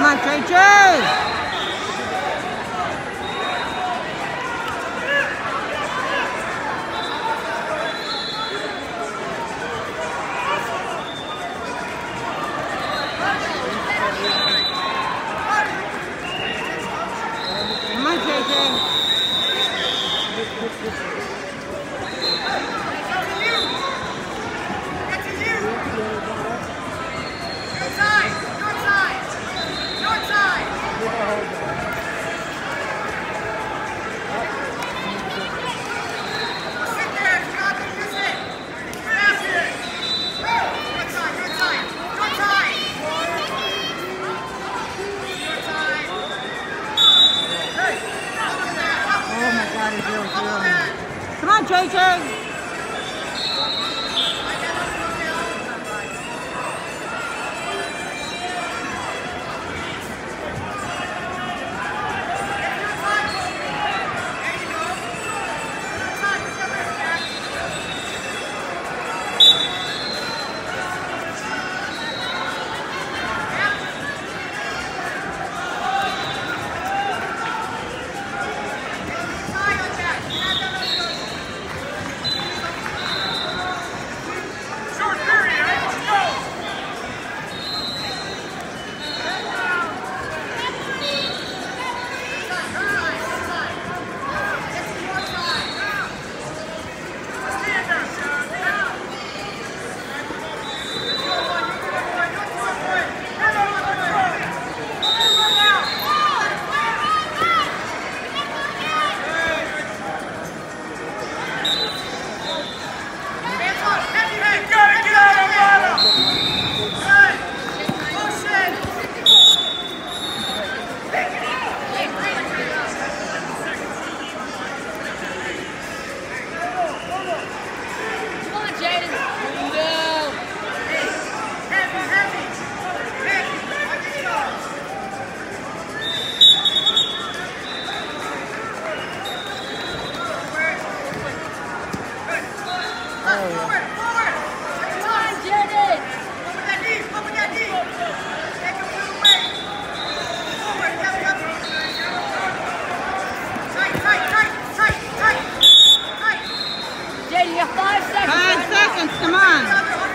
Come on, JJ! Come on, JJ! Come on, JJ! You got 5 seconds. 5 seconds, come on.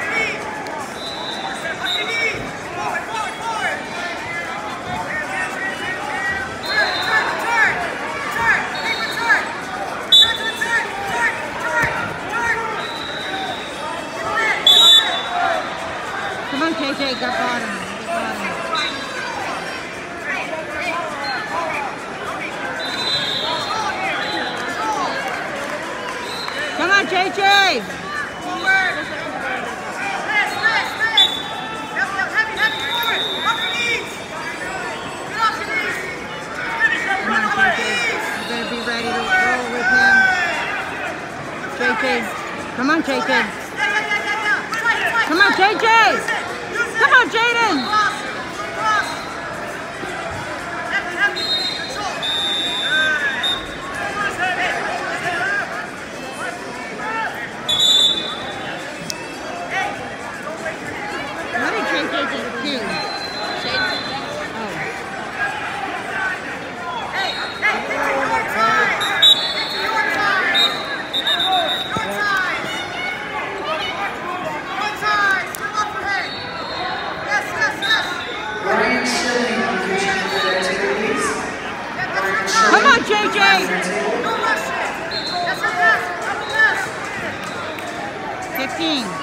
Come on, KJ, got bottom. Come on, JJ! Forward! Pass! Heavy, forward! Off your knees! Get off your knees! Come on, JJ. You better be ready to roll with him. JJ. Come on, JJ. Come on, JJ! Come on, Jayden! Come on, JJ! 15.